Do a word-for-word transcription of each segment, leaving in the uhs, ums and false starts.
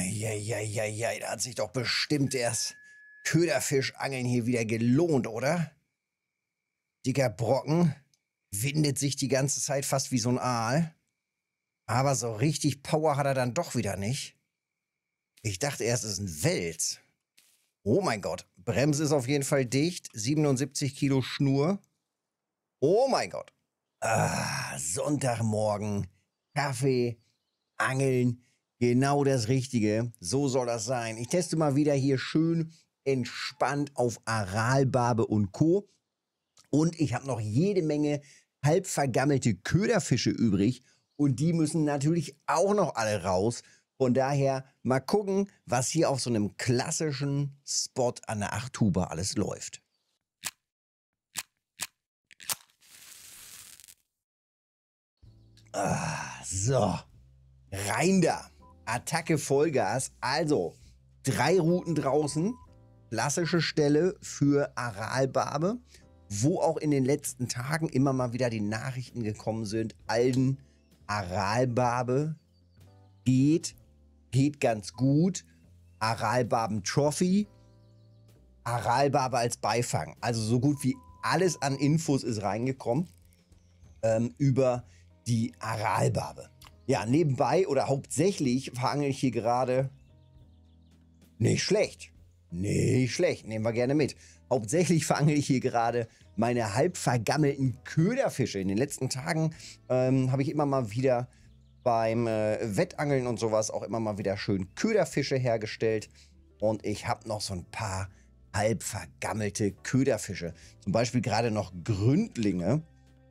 Eieieiei, da hat sich doch bestimmt erst Köderfischangeln hier wieder gelohnt, oder? Dicker Brocken, windet sich die ganze Zeit fast wie so ein Aal. Aber so richtig Power hat er dann doch wieder nicht. Ich dachte erst, es ist ein Wels. Oh mein Gott, Bremse ist auf jeden Fall dicht. siebenundsiebzig Kilo Schnur. Oh mein Gott. Ah, Sonntagmorgen, Kaffee, Angeln, genau das Richtige. So soll das sein. Ich teste mal wieder hier schön entspannt auf Aralbarbe und Co. Und ich habe noch jede Menge halb vergammelte Köderfische übrig. Und die müssen natürlich auch noch alle raus. Von daher mal gucken, was hier auf so einem klassischen Spot an der Achthuber alles läuft. Ah, so, rein da. Attacke Vollgas. Also, drei Routen draußen. Klassische Stelle für Aralbarbe, wo auch in den letzten Tagen immer mal wieder die Nachrichten gekommen sind. Alden, Aralbarbe geht, geht ganz gut. Aralbarben Trophy, Aralbarbe als Beifang. Also so gut wie alles an Infos ist reingekommen ähm, über die Aralbarbe. Ja, nebenbei oder hauptsächlich verangel ich hier gerade nicht schlecht. Nicht schlecht, nehmen wir gerne mit. Hauptsächlich verangel ich hier gerade meine halb vergammelten Köderfische. In den letzten Tagen ähm, habe ich immer mal wieder beim äh, Wettangeln und sowas auch immer mal wieder schön Köderfische hergestellt. Und ich habe noch so ein paar halb vergammelte Köderfische. Zum Beispiel gerade noch Gründlinge.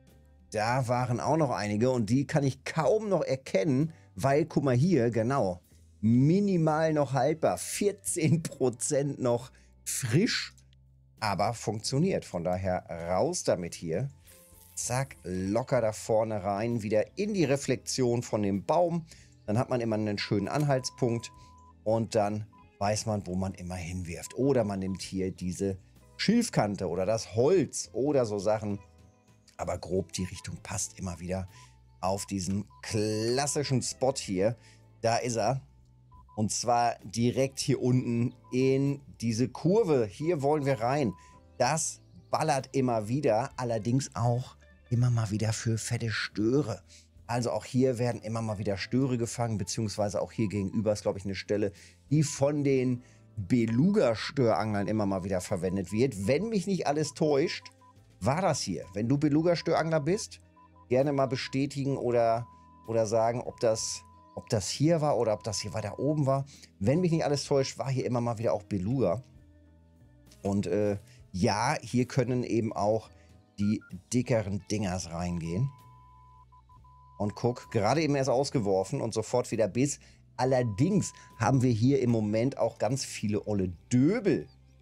Da waren auch noch einige und die kann ich kaum noch erkennen, weil, guck mal hier, genau, minimal noch haltbar, vierzehn Prozent noch frisch, aber funktioniert. Von daher raus damit hier. Zack, locker da vorne rein, wieder in die Reflexion von dem Baum. Dann hat man immer einen schönen Anhaltspunkt und dann weiß man, wo man immer hinwirft. Oder man nimmt hier diese Schilfkante oder das Holz oder so Sachen. Aber grob die Richtung passt immer wieder auf diesen klassischen Spot hier. Da ist er. Und zwar direkt hier unten in diese Kurve. Hier wollen wir rein. Das ballert immer wieder. Allerdings auch immer mal wieder für fette Störe. Also auch hier werden immer mal wieder Störe gefangen. Beziehungsweise auch hier gegenüber ist, glaube ich, eine Stelle, die von den Beluga-Störanglern immer mal wieder verwendet wird. Wenn mich nicht alles täuscht, war das hier. Wenn du Beluga-Störangler bist, gerne mal bestätigen oder, oder sagen, ob das... ob das hier war oder ob das hier weiter oben war. Wenn mich nicht alles täuscht, war hier immer mal wieder auch Beluga. Und äh, ja, hier können eben auch die dickeren Dingers reingehen. Und guck, gerade eben erst ausgeworfen und sofort wieder Biss. Allerdings haben wir hier im Moment auch ganz viele olle Döbel.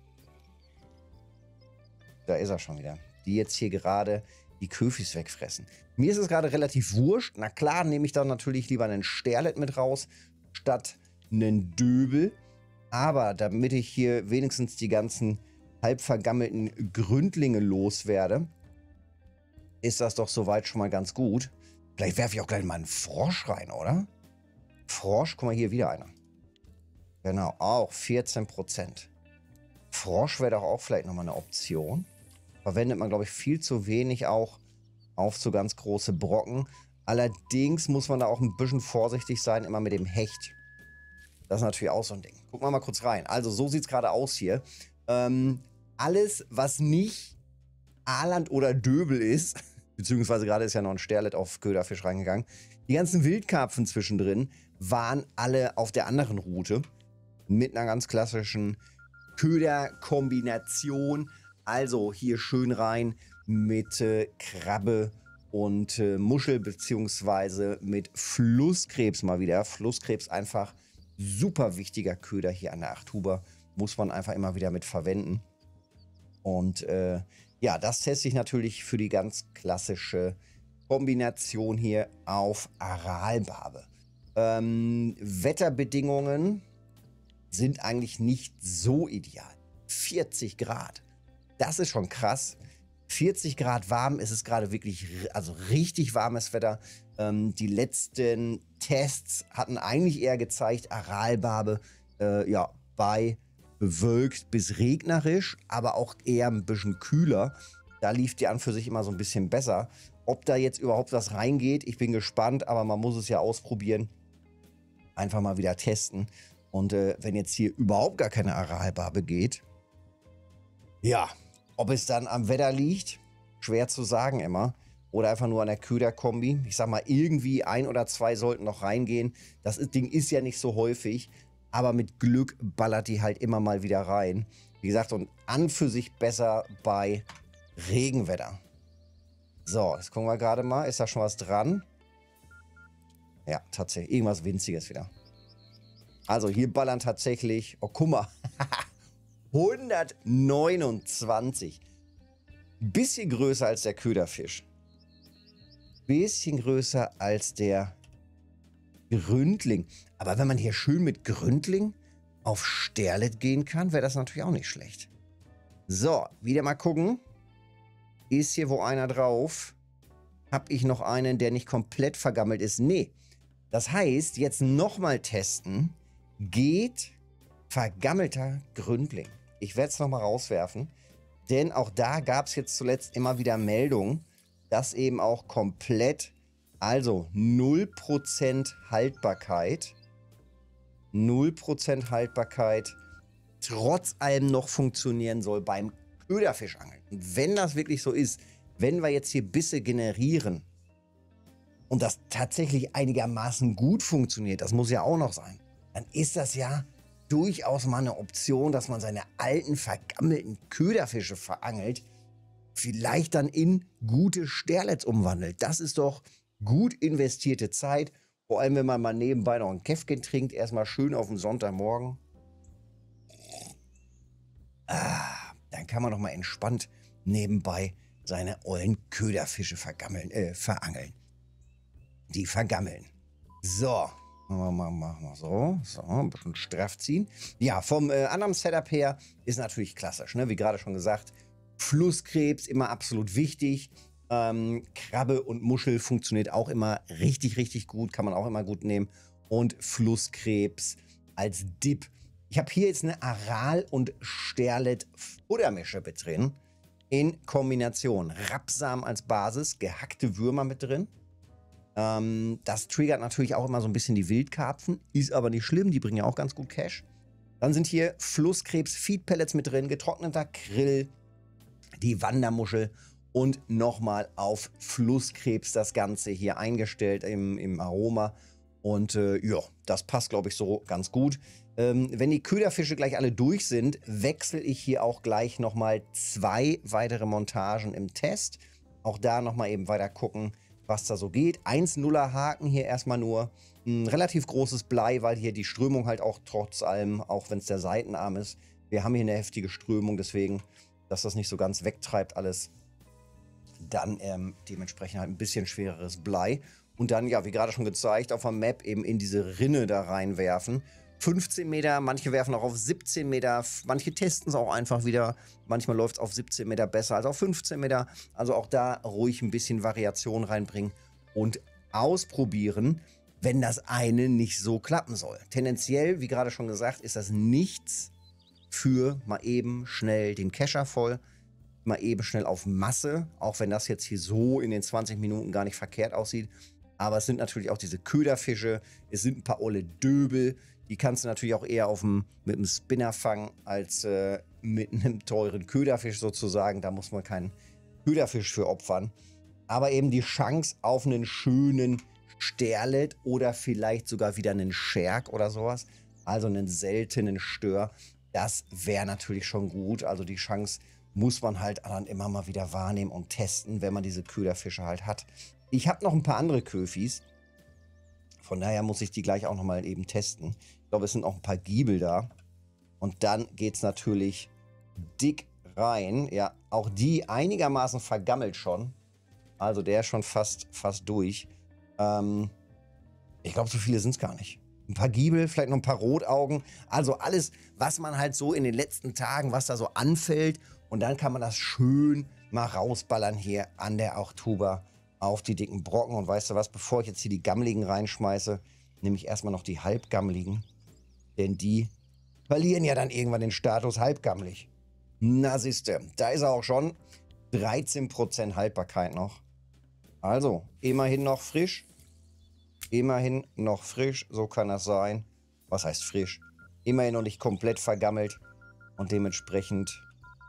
Da ist er schon wieder. Die jetzt hier gerade die Köfis wegfressen. Mir ist es gerade relativ wurscht. Na klar, nehme ich dann natürlich lieber einen Sterlet mit raus, statt einen Döbel. Aber damit ich hier wenigstens die ganzen halb vergammelten Gründlinge loswerde, ist das doch soweit schon mal ganz gut. Vielleicht werfe ich auch gleich mal einen Frosch rein, oder? Frosch, guck mal, hier wieder einer. Genau, auch vierzehn Prozent. Frosch wäre doch auch vielleicht nochmal eine Option. Verwendet man, glaube ich, viel zu wenig auch auf so ganz große Brocken. Allerdings muss man da auch ein bisschen vorsichtig sein, immer mit dem Hecht. Das ist natürlich auch so ein Ding. Gucken wir mal kurz rein. Also so sieht es gerade aus hier. Ähm, alles, was nicht Aaland oder Döbel ist, beziehungsweise gerade ist ja noch ein Sterlet auf Köderfisch reingegangen, die ganzen Wildkarpfen zwischendrin waren alle auf der anderen Route mit einer ganz klassischen Köderkombination. Also hier schön rein mit äh, Krabbe und äh, Muschel beziehungsweise mit Flusskrebs mal wieder. Flusskrebs einfach super wichtiger Köder hier an der Achthuber. Muss man einfach immer wieder mit verwenden. Und äh, ja, das teste ich natürlich für die ganz klassische Kombination hier auf Aralbarbe. Ähm, Wetterbedingungen sind eigentlich nicht so ideal. vierzig Grad. Das ist schon krass. vierzig Grad warm, es ist gerade wirklich, also richtig warmes Wetter. Ähm, die letzten Tests hatten eigentlich eher gezeigt, Aralbarbe äh, ja, bei bewölkt bis regnerisch, aber auch eher ein bisschen kühler. Da lief die an für sich immer so ein bisschen besser. Ob da jetzt überhaupt was reingeht, ich bin gespannt, aber man muss es ja ausprobieren. Einfach mal wieder testen. Und äh, wenn jetzt hier überhaupt gar keine Aralbarbe geht, ja, ob es dann am Wetter liegt, schwer zu sagen immer. Oder einfach nur an der Köderkombi. Ich sag mal, irgendwie ein oder zwei sollten noch reingehen. Das Ding ist ja nicht so häufig, aber mit Glück ballert die halt immer mal wieder rein. Wie gesagt, und an für sich besser bei Regenwetter. So, jetzt gucken wir gerade mal. Ist da schon was dran? Ja, tatsächlich. Irgendwas Winziges wieder. Also hier ballern tatsächlich, oh guck mal, hundertneunundzwanzig. Bisschen größer als der Köderfisch. Bisschen größer als der Gründling. Aber wenn man hier schön mit Gründling auf Sterlet gehen kann, wäre das natürlich auch nicht schlecht. So, wieder mal gucken. Ist hier wo einer drauf? Habe ich noch einen, der nicht komplett vergammelt ist? Nee. Das heißt, jetzt nochmal testen. Geht vergammelter Gründling. Ich werde es nochmal rauswerfen. Denn auch da gab es jetzt zuletzt immer wieder Meldungen, dass eben auch komplett, also null Prozent Haltbarkeit, null Prozent Haltbarkeit, trotz allem noch funktionieren soll beim Köderfischangeln. Und wenn das wirklich so ist, wenn wir jetzt hier Bisse generieren und das tatsächlich einigermaßen gut funktioniert, das muss ja auch noch sein, dann ist das ja durchaus mal eine Option, dass man seine alten, vergammelten Köderfische verangelt, vielleicht dann in gute Sterlets umwandelt. Das ist doch gut investierte Zeit. Vor allem, wenn man mal nebenbei noch ein Käffchen trinkt. Erstmal schön auf den Sonntagmorgen. Ah, dann kann man doch mal entspannt nebenbei seine ollen Köderfische vergammeln, äh, verangeln. Die vergammeln. So. Machen wir mal so, so, ein bisschen straff ziehen. Ja, vom äh, anderen Setup her ist natürlich klassisch, ne? Wie gerade schon gesagt, Flusskrebs immer absolut wichtig. Ähm, Krabbe und Muschel funktioniert auch immer richtig, richtig gut, kann man auch immer gut nehmen. Und Flusskrebs als Dip. Ich habe hier jetzt eine Aral- und Sterlet-Futtermische mit drin. In Kombination Rapsamen als Basis, gehackte Würmer mit drin. Ähm, das triggert natürlich auch immer so ein bisschen die Wildkarpfen, ist aber nicht schlimm, die bringen ja auch ganz gut Cash. Dann sind hier Flusskrebs-Feed-Pellets mit drin, getrockneter Krill, die Wandermuschel und nochmal auf Flusskrebs das Ganze hier eingestellt im, im Aroma. Und äh, ja, das passt, glaube ich, so ganz gut. Ähm, wenn die Köderfische gleich alle durch sind, wechsle ich hier auch gleich nochmal zwei weitere Montagen im Test. Auch da nochmal eben weiter gucken, was da so geht. eins Komma nuller Haken hier erstmal nur. Ein relativ großes Blei, weil hier die Strömung halt auch trotz allem, auch wenn es der Seitenarm ist, wir haben hier eine heftige Strömung, deswegen, dass das nicht so ganz wegtreibt alles. Dann ähm, dementsprechend halt ein bisschen schwereres Blei. Und dann, ja, wie gerade schon gezeigt, auf der Map eben in diese Rinne da reinwerfen. fünfzehn Meter, manche werfen auch auf siebzehn Meter, manche testen es auch einfach wieder. Manchmal läuft es auf siebzehn Meter besser als auf fünfzehn Meter. Also auch da ruhig ein bisschen Variation reinbringen und ausprobieren, wenn das eine nicht so klappen soll. Tendenziell, wie gerade schon gesagt, ist das nichts für mal eben schnell den Kescher voll, mal eben schnell auf Masse, auch wenn das jetzt hier so in den zwanzig Minuten gar nicht verkehrt aussieht. Aber es sind natürlich auch diese Köderfische, es sind ein paar olle Döbel, die kannst du natürlich auch eher auf dem, mit einem Spinner fangen, als äh, mit einem teuren Köderfisch sozusagen. Da muss man keinen Köderfisch für opfern. Aber eben die Chance auf einen schönen Sterlet oder vielleicht sogar wieder einen Scherk oder sowas, also einen seltenen Stör, das wäre natürlich schon gut. Also die Chance muss man halt dann immer mal wieder wahrnehmen und testen, wenn man diese Köderfische halt hat. Ich habe noch ein paar andere Köfis. Von daher muss ich die gleich auch nochmal eben testen. Ich glaube, es sind auch ein paar Giebel da. Und dann geht es natürlich dick rein. Ja, auch die einigermaßen vergammelt schon. Also der ist schon fast, fast durch. Ähm, ich glaube, so viele sind es gar nicht. Ein paar Giebel, vielleicht noch ein paar Rotaugen. Also alles, was man halt so in den letzten Tagen, was da so anfällt. Und dann kann man das schön mal rausballern hier an der Auchtuber auf die dicken Brocken. Und weißt du was, bevor ich jetzt hier die gammeligen reinschmeiße, nehme ich erstmal noch die halbgammeligen. Denn die verlieren ja dann irgendwann den Status halbgammelig. Na siehste, da ist er auch schon. dreizehn Prozent Haltbarkeit noch. Also, immerhin noch frisch. Immerhin noch frisch, so kann das sein. Was heißt frisch? Immerhin noch nicht komplett vergammelt. Und dementsprechend...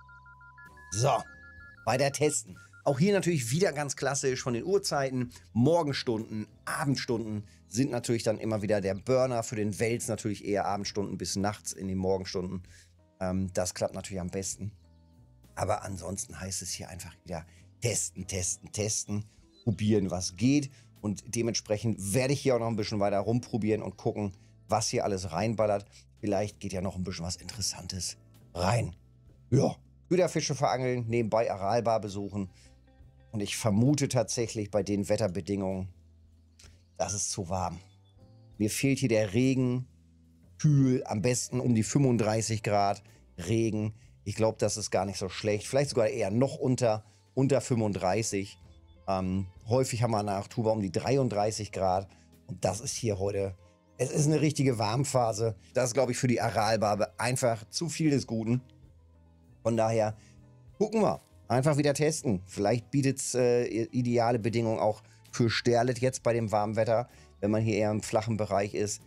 So, weiter testen. Auch hier natürlich wieder ganz klassisch von den Uhrzeiten. Morgenstunden, Abendstunden sind natürlich dann immer wieder der Burner. Für den Wels natürlich eher Abendstunden bis nachts in den Morgenstunden. Ähm, das klappt natürlich am besten. Aber ansonsten heißt es hier einfach wieder testen, testen, testen. Probieren, was geht. Und dementsprechend werde ich hier auch noch ein bisschen weiter rumprobieren und gucken, was hier alles reinballert. Vielleicht geht ja noch ein bisschen was Interessantes rein. Ja, Köderfische verangeln, nebenbei Aralbar besuchen. Und ich vermute tatsächlich bei den Wetterbedingungen, das ist zu warm. Mir fehlt hier der Regen, kühl, am besten um die fünfunddreißig Grad Regen. Ich glaube, das ist gar nicht so schlecht. Vielleicht sogar eher noch unter, unter fünfunddreißig. Ähm, häufig haben wir nach Tuba um die dreiunddreißig Grad. Und das ist hier heute, es ist eine richtige Warmphase. Das ist, glaube ich, für die Aralbarbe einfach zu viel des Guten. Von daher gucken wir. Einfach wieder testen. Vielleicht bietet es äh, ideale Bedingungen auch für Sterlet jetzt bei dem warmen Wetter, wenn man hier eher im flachen Bereich ist.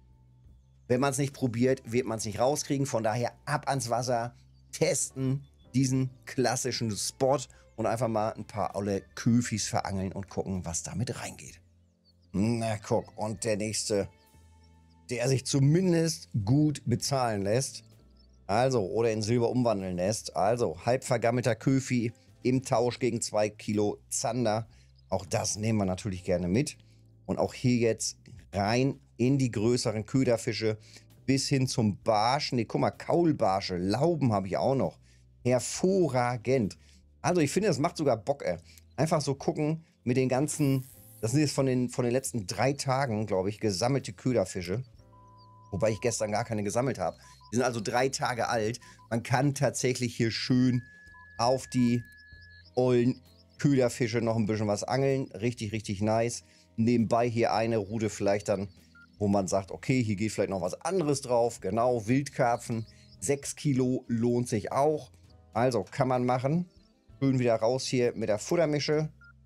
Wenn man es nicht probiert, wird man es nicht rauskriegen. Von daher ab ans Wasser, testen diesen klassischen Spot und einfach mal ein paar olle Köfis verangeln und gucken, was damit reingeht. Na guck, und der nächste, der sich zumindest gut bezahlen lässt. Also, oder in Silber umwandeln lässt. Also, halb vergammelter Köfi im Tausch gegen zwei Kilo Zander. Auch das nehmen wir natürlich gerne mit. Und auch hier jetzt rein in die größeren Köderfische bis hin zum Barsch. Ne, guck mal, Kaulbarsche, Lauben habe ich auch noch. Hervorragend. Also, ich finde, das macht sogar Bock, ey. Einfach so gucken mit den ganzen, das sind jetzt von den, von den letzten drei Tagen, glaube ich, gesammelte Köderfische. Wobei ich gestern gar keine gesammelt habe. Die sind also drei Tage alt. Man kann tatsächlich hier schön auf die ollen Köderfische noch ein bisschen was angeln. Richtig, richtig nice. Nebenbei hier eine Rute vielleicht dann, wo man sagt, okay, hier geht vielleicht noch was anderes drauf. Genau, Wildkarpfen. sechs Kilo lohnt sich auch. Also kann man machen. Schön wieder raus hier mit der Futtermische.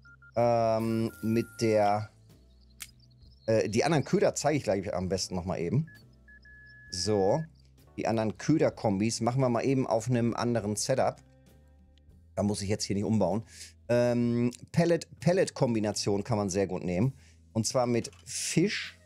Ähm, mit der... Äh, die anderen Köder zeige ich gleich am besten nochmal eben. So, die anderen Köderkombis machen wir mal eben auf einem anderen Setup. Da muss ich jetzt hier nicht umbauen. Ähm, Pellet-Pellet-Kombination kann man sehr gut nehmen. Und zwar mit Fisch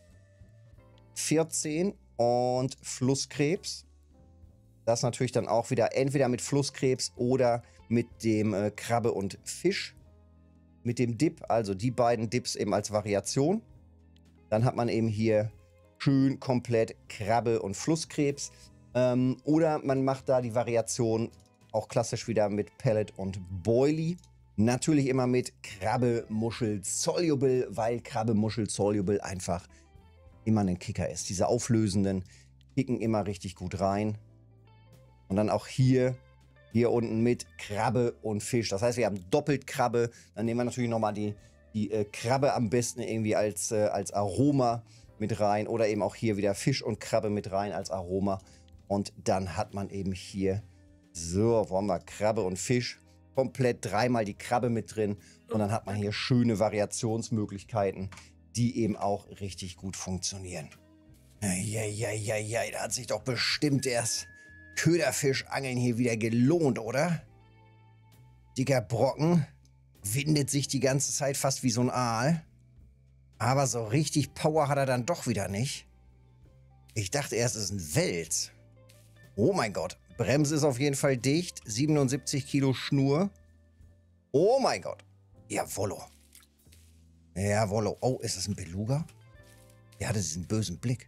vierzehn und Flusskrebs. Das natürlich dann auch wieder entweder mit Flusskrebs oder mit dem äh, Krabbe und Fisch. Mit dem Dip, also die beiden Dips eben als Variation. Dann hat man eben hier schön komplett Krabbe und Flusskrebs. Ähm, oder man macht da die Variation auch klassisch wieder mit Pellet und Boilie. Natürlich immer mit Krabbe, Muschel, Soluble, weil Krabbe, Muschel, Soluble einfach immer ein Kicker ist. Diese auflösenden kicken immer richtig gut rein. Und dann auch hier, hier unten mit Krabbe und Fisch. Das heißt, wir haben doppelt Krabbe. Dann nehmen wir natürlich nochmal die, die äh, Krabbe am besten irgendwie als, äh, als Aroma mit rein. Oder eben auch hier wieder Fisch und Krabbe mit rein als Aroma. Und dann hat man eben hier, so, wollen wir Krabbe und Fisch. Komplett dreimal die Krabbe mit drin. Und dann hat man hier schöne Variationsmöglichkeiten, die eben auch richtig gut funktionieren. Ja, ja, ja, ja, da hat sich doch bestimmt erst Köderfischangeln hier wieder gelohnt, oder? Dicker Brocken windet sich die ganze Zeit fast wie so ein Aal. Aber so richtig Power hat er dann doch wieder nicht. Ich dachte erst, es ist ein Wels. Oh mein Gott. Bremse ist auf jeden Fall dicht. siebenundsiebzig Kilo Schnur. Oh mein Gott. Jawollo. Jawollo. Oh, ist das ein Beluga? Der hatte diesen bösen Blick.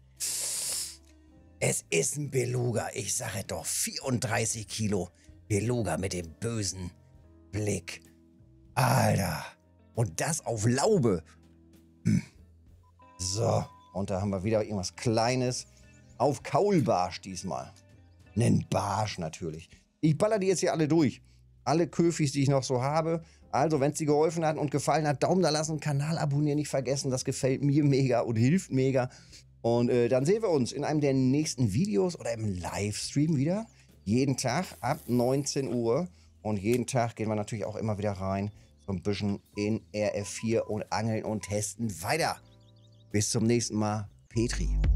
Es ist ein Beluga. Ich sage doch, vierunddreißig Kilo Beluga mit dem bösen Blick. Alter. Und das auf Laube. Hm. So. Und da haben wir wieder irgendwas Kleines. Auf Kaulbarsch diesmal. Nen Barsch natürlich. Ich baller die jetzt hier alle durch. alle Köfis, die ich noch so habe. Also, wenn es dir geholfen hat und gefallen hat, Daumen da lassen, Kanal abonnieren nicht vergessen. Das gefällt mir mega und hilft mega. Und äh, dann sehen wir uns in einem der nächsten Videos oder im Livestream wieder. Jeden Tag ab neunzehn Uhr. Und jeden Tag gehen wir natürlich auch immer wieder rein. So ein bisschen in R F vier und angeln und testen weiter. Bis zum nächsten Mal. Petri.